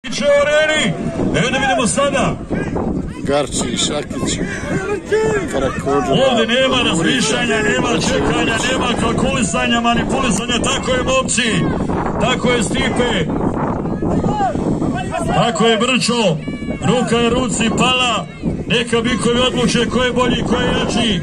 Evo da vidimo sada. Garći, Šakić, Karakondžula. Ovdje nema razmišljanja, nema čekanja, nema kalkulisanja, manipulisanja. Tako je, momci. Tako je, Stipe. Tako je, Brčo. Ruka je ruci pala. Neka bikovi odluče ko je bolji, ko je jači.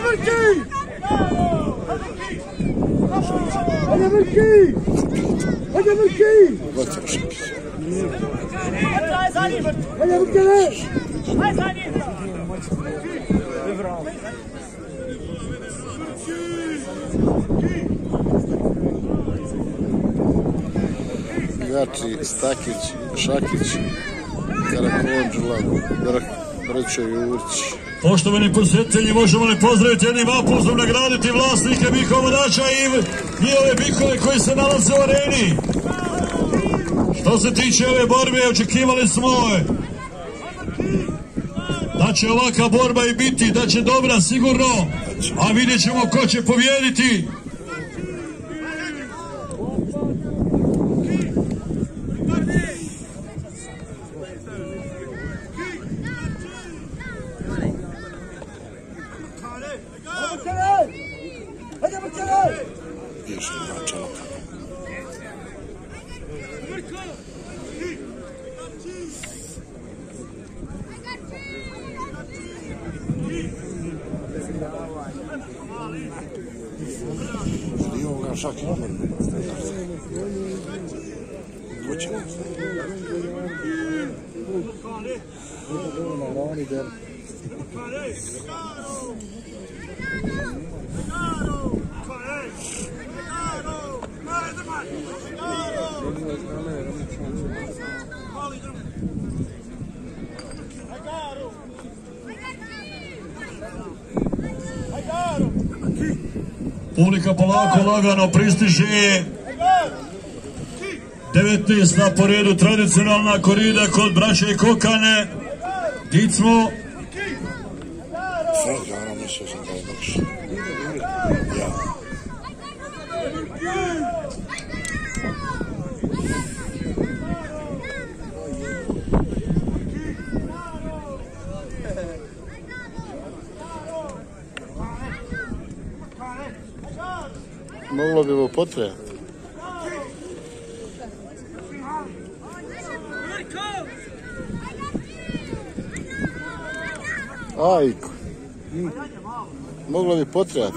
Garći, Stakić, Šakić, Karakondžula, Brčo i Urć. Poštovani posjetitelji, možemo li pozdraviti jednim aplauzom, nagraditi vlasnike bikova vodača i njihove bikove koji se nalaze u areni. Što se tiče ove borbe, očekivali smo da će ovaka borba i biti, da će dobra sigurno, a vidjet ćemo ko će pobijediti. Publika polako, lagano pristiže. 19. po redu tradicionalna korida kod braće i kokane. Dicmo. Moglo bi ovo potrebati. Ajko. Moglo bi potrebati.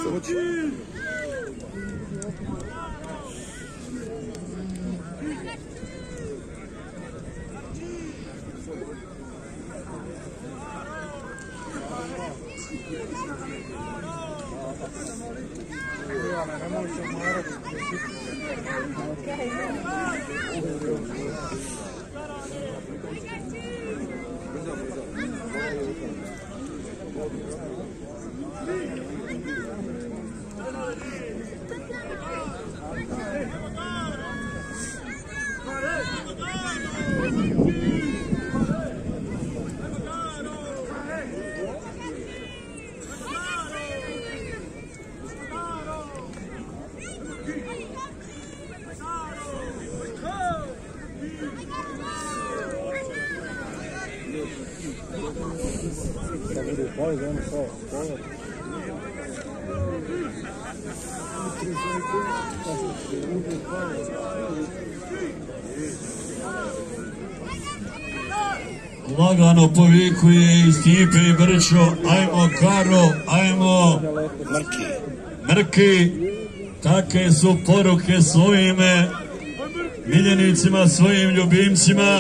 Lagano povikuje i Stipe i Brčo, ajmo Karo, ajmo Mrki. Take su poruke svojim miljenicima, svojim ljubimcima.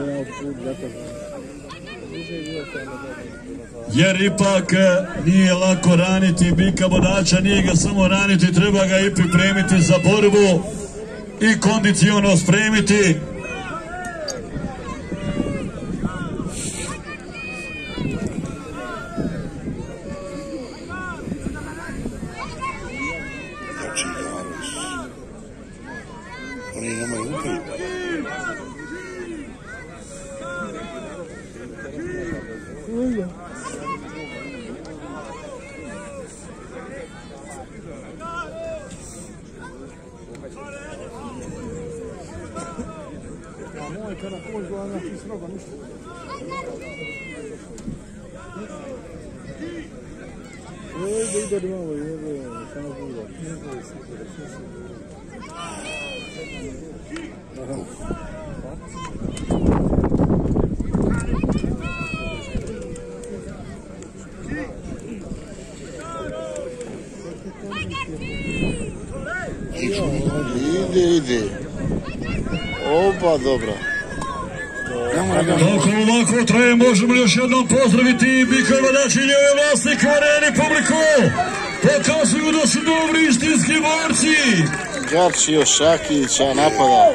Jer ipak nije lako raniti bika vodača, nije ga samo raniti, treba ga i pripremiti za borbu i kondiciono spremiti. Ide. Oba dobra. Dok ovako traje, možemo još jednom pozdraviti Bikove Vodači i njove vlasnike u areni, publiku. Pokazuju da su dobri istinski borci. Garći još Šakića napada.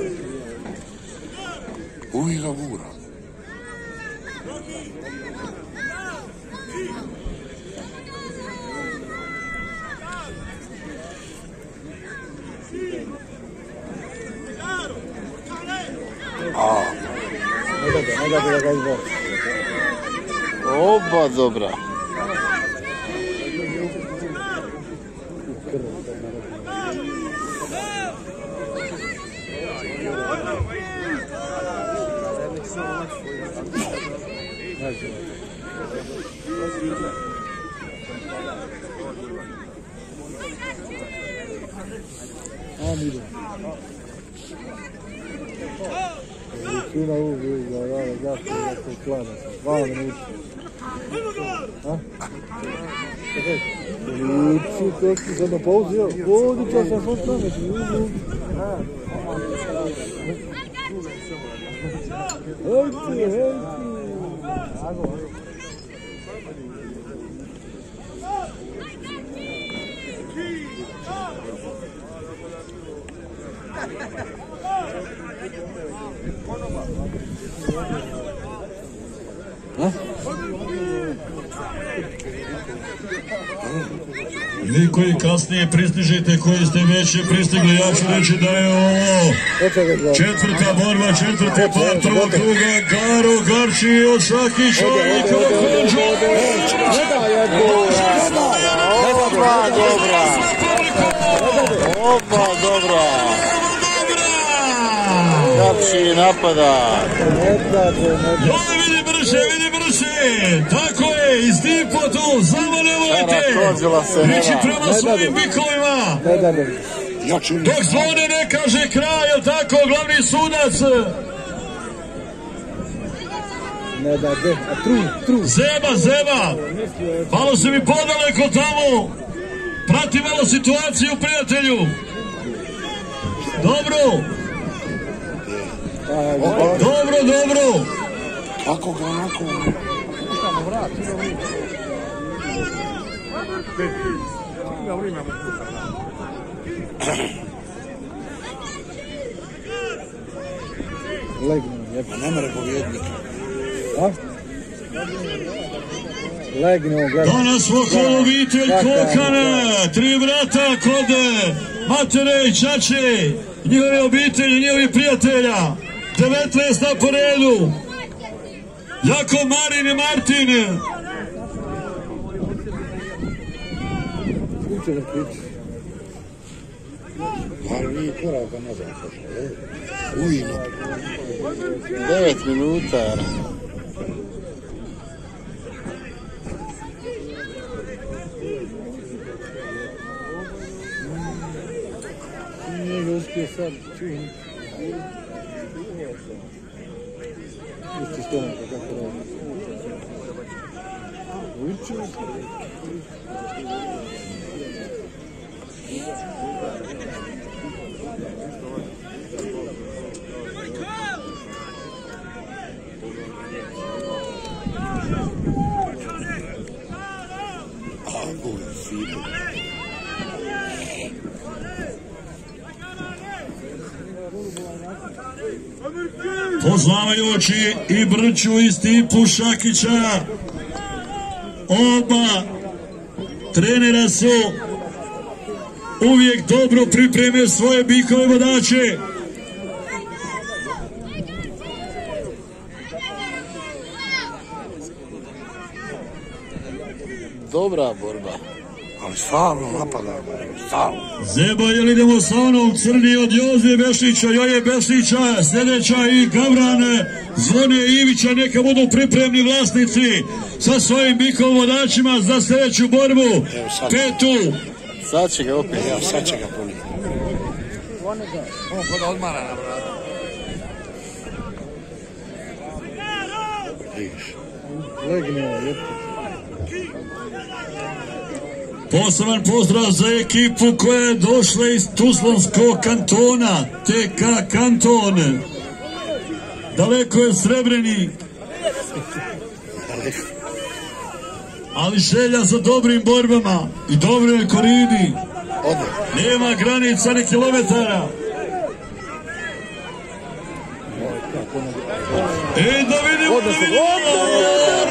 Uvijek ga gura. Oba dobra. Fina uvijek, da se klada. 2 minuta. Ljuči, to si sad na pauzi, evo. Ovdje čas sam sam staviti. Hejti. Vi koji kasnije pristižete, koji ste već pristigli, ja ću reći da je ovo četvrta borba, četvrti par prvog kruga, Garći od Šakića i Karakondžula. Oba dobra. Garći napada. Vidi brže, tako je, iz Dicmo, samo nemojte ići prema svojim bikovima. Dok zvone ne kaže kraj, jel tako, glavni sudac? Zeba, malo se mi podaleko tamo, prati malo situaciju, prijatelju. Dobro. Kako ga onako? Legno, ne mre pobjednik. Legno, gledaj. Danas okolo obitelj Kokana, 3 brata kod matere i čače, njihove obitelji, njihovi prijatelja, 19 na poredu. Jako Marin i Martin. Ali nije koraka nazad. 9 minuta. Nije ga uspio sad, čujem. Isti stomak, kako radi. Učio se. Poznavajući i Brću i Stipu Šakića, oba trenera su uvijek dobro pripreme svoje Bikove vodače. Dobra borba. Ali stalno napada, stalno. Zeba, jel idemo sa onom crni od Joze Bešlića, Joje Bešlića, sljedeća i Gavran Zvone Ivića, neka budu pripremni vlasnici sa svojim bikovom vodačima za sljedeću borbu, petu. Sad će ga opet, sad će ga puniti. On kod odmara na vratu. Legne, Poseban pozdrav za ekipu koja je došla iz Tuzlanskog kantona, TK kanton. Daleko je Srebreni, ali želja za dobrim borbama i dobroj Koridi. Nema granica ni kilometara. Da vidimo,